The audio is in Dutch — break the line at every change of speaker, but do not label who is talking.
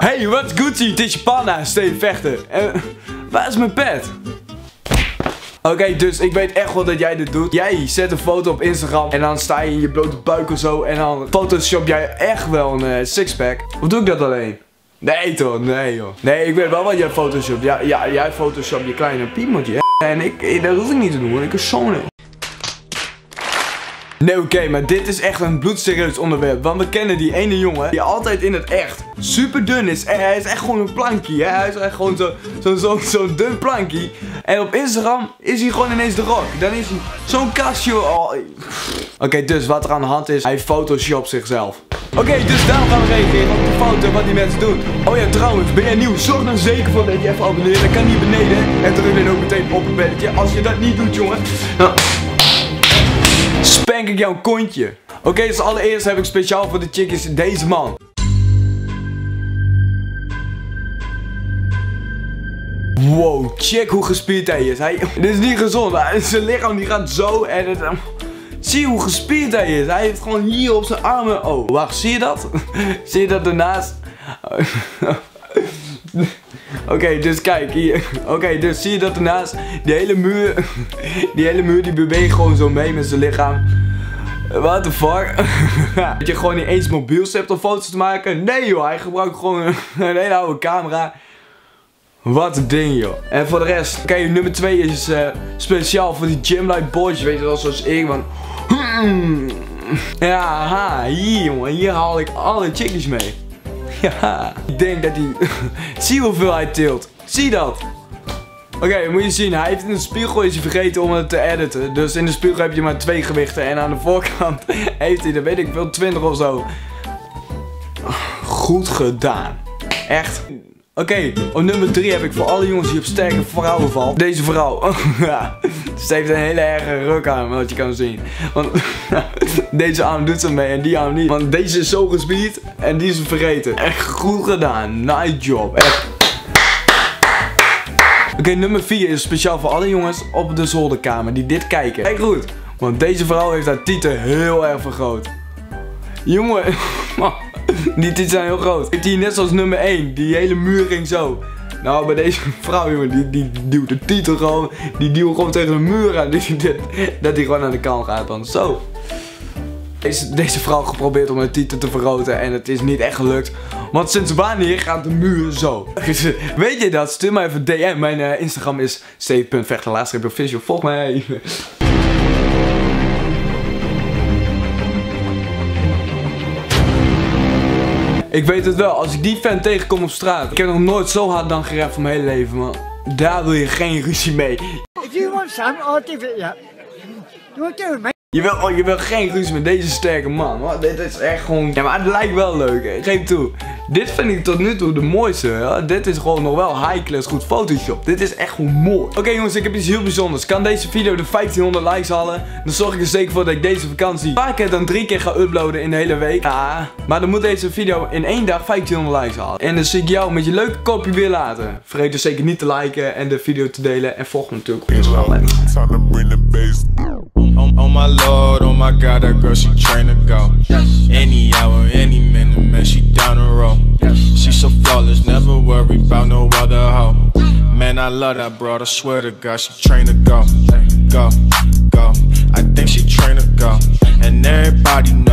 Hey, what's Gucci? Het is je panna, Steven Vechten. Waar is mijn pet? Oké, dus ik weet echt wel dat jij dit doet. Jij zet een foto op Instagram en dan sta je in je blote buik of zo. En dan photoshop jij echt wel een sixpack. Of doe ik dat alleen? Nee toch, nee joh. Nee, ik weet wel wat jij photoshopt. Ja, jij photoshopt je kleine piemeltje. En dat hoef ik niet te doen, want ik is zo nee. Nee, oké, maar dit is echt een bloedserieus onderwerp. Want we kennen die ene jongen die altijd in het echt super dun is. En hij is echt gewoon een plankie, hè. Hij is echt gewoon zo'n dun plankie. En op Instagram is hij gewoon ineens de rock. Dan is hij zo'n kastje. Oh. Oké, dus wat er aan de hand is, hij photoshopt zichzelf. Oké, dus daarom gaan we reageren op de foto wat die mensen doen. Oh ja, trouwens, ben jij nieuw? Zorg dan zeker voor dat je even abonneert. Dat kan hier beneden. En druk dan ook meteen op het belletje. Als je dat niet doet, jongen, dan spank ik jouw kontje. Oké, dus allereerst heb ik speciaal voor de chickies deze man. Wow, check hoe gespierd hij is. Dit is niet gezond. Zijn lichaam die gaat zo en het... Zie hoe gespierd hij is. Hij heeft gewoon hier op zijn armen... Oh, wacht, zie je dat? Zie je dat ernaast? Oké, dus kijk hier. Oké, dus zie je dat ernaast? Die hele muur die beweegt gewoon zo mee met zijn lichaam. What the fuck? Dat je gewoon niet eens mobiels hebt om foto's te maken? Nee joh, hij gebruikt gewoon een hele oude camera. Wat een ding joh. En voor de rest, oké, nummer 2 is speciaal voor die Gymlight boys. Weet je wel, zoals ik, man. Ja, ha, hier jongen, hier haal ik alle chickies mee. Ja, ik denk dat hij... Zie hoeveel hij tilt. Zie dat. Oké, moet je zien. Hij heeft in de spiegel is hij vergeten om het te editen. Dus in de spiegel heb je maar 2 gewichten. En aan de voorkant heeft hij, dat weet ik wel, 20 of zo. Goed gedaan. Echt. Oké, op nummer 3 heb ik voor alle jongens die op sterke vrouwen vallen. Deze vrouw. Ja, ze heeft een hele erge ruk aan, wat je kan zien. Want deze arm doet ze mee en die arm niet. Want deze is zo gespierd en die is vergeten. Echt goed gedaan. Nice job. Echt. Oké, nummer 4 is speciaal voor alle jongens op de zolderkamer die dit kijken. Kijk goed, want deze vrouw heeft haar tieten heel erg vergroot. Jongen, die tieten zijn heel groot. Heeft hier net zoals nummer 1, die hele muur ging zo. Nou, bij deze vrouw, jongen, die duwt de titel gewoon, die duwt gewoon tegen de muur aan. Dat die gewoon aan de kant gaat dan. Zo. Deze vrouw geprobeerd om haar titel te vergroten en het is niet echt gelukt. Want sinds wanneer gaat de muur zo? Weet je dat? Stuur mij even DM. Mijn Instagram is steve.vechter_official. Volg mij. Ik weet het wel, als ik die fan tegenkom op straat. Ik heb nog nooit zo hard dan gerept van mijn hele leven, man. Daar wil je geen ruzie mee.
If you want some, I'll give it you. You will do it, mate.
Je wil geen ruzie met deze sterke man. Want dit is echt gewoon... Ja, maar het lijkt wel leuk, hè. Geef toe. Dit vind ik tot nu toe de mooiste. Ja? Dit is gewoon nog wel high class goed Photoshop. Dit is echt gewoon mooi. Oké, jongens, ik heb iets heel bijzonders. Kan deze video de 1500 likes halen? Dan zorg ik er zeker voor dat ik deze vakantie vaker dan 3 keer ga uploaden in de hele week. Ja, maar dan moet deze video in 1 dag 1500 likes halen. En dan zie ik jou met je leuke kopje weer laten. Vergeet dus zeker niet te liken en de video te delen. En volg me natuurlijk op Instagram.
Oh my lord, oh my god, that girl, she train to go. Any hour, any minute, man, she down the road. She so flawless, never worry about no other hoe. Man, I love that broad, I swear to God, she train to go. Go, go, I think she train to go. And everybody knows